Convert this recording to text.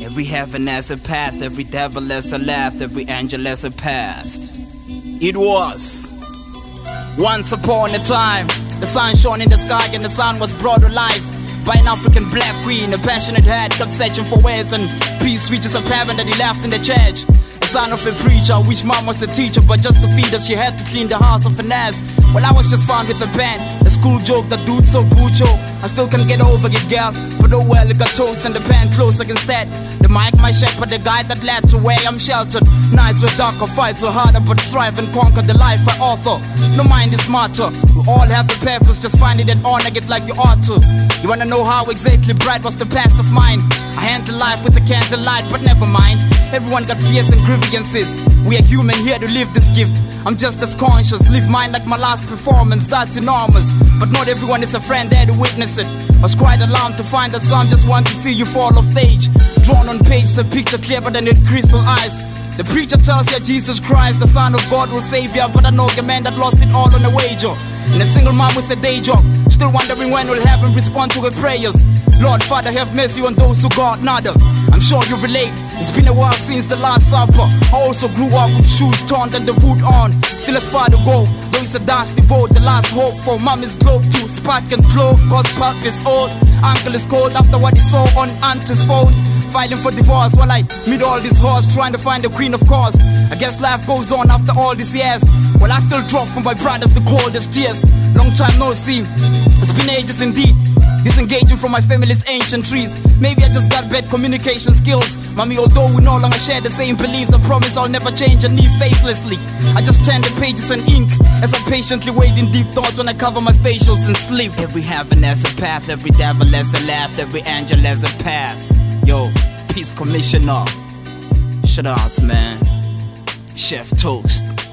Every heaven has a path, every devil has a laugh, every angel has a past. It was once upon a time, the sun shone in the sky and the sun was brought to life by an African black queen, a passionate heart, kept searching for words and peace reaches a heaven that he left in the church. The son of a preacher, which mom was a teacher, but just to feed us she had to clean the house of finesse. Well, I was just found with a band, a school joke, that dude so Pucho. I still can't get over it, girl, but oh well, it got toast and the pan close against that. The mic, my shepherd, the guy that led to where I'm sheltered. Nights were darker, fights were harder, but strive and conquer the life I author. No mind is smarter, we all have a purpose, just finding that honor it like you ought to. You wanna know how exactly bright was the past of mine? I handle life with a candlelight, but never mind. Everyone got fears and grievances. We are human here to live this gift. I'm just as conscious, live mine like my last performance, that's enormous. But not everyone is a friend there to witness it. I was quite alarmed to find that some just want to see you fall off stage. Drawn on page, the picture clearer than with crystal eyes. The preacher tells you Jesus Christ, the Son of God will save you, but I know a man that lost it all on a wager. And a single mom with a day job, still wondering when will heaven respond to her prayers. Lord Father, have mercy on those who got nada. I'm sure you relate, it's been a while since the last supper. I also grew up with shoes torn and the wood on. Still as far to go, though it's a dusty road. The last hope for mommy's globe to spark and glow. Cause pop is old, uncle is cold after what he saw on auntie's phone. Filing for divorce while I meet all these whores, trying to find the queen of course. I guess life goes on after all these years. Well, I still drop from my brothers the coldest tears. Long time no see, it's been ages indeed. Disengaging from my family's ancient trees. Maybe I just got bad communication skills. Mommy, although we no longer share the same beliefs, I promise I'll never change and leave facelessly. I just turn the pages and ink as I patiently wade in deep thoughts when I cover my facials and sleep. Every heaven has a path, every devil has a laugh, every angel has a pass. Yo, peace commissioner. Shout outs, man. Chef Toast.